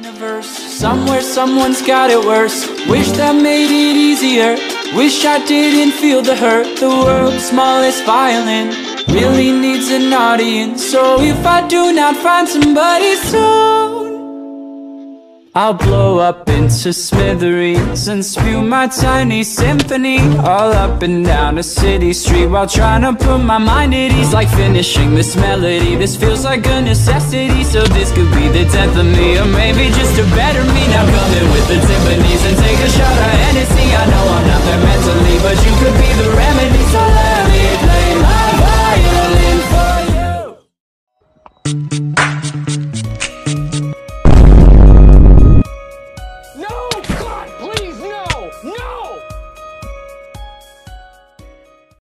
universe, somewhere someone's got it worse. Wish that made it easier. Wish I didn't feel the hurt. The world's smallest violin really needs an audience. So if I do not find somebody soon, I'll blow up into smithereens and spew my tiny symphony all up and down a city street, while trying to put my mind at ease. Like finishing this melody, this feels like a necessity. So this could be the 10th of me, or maybe just a better me. Now come in with the timpanis and take a shot of Hennessy. I know I'm not there mentally, but you could be the remedy. So let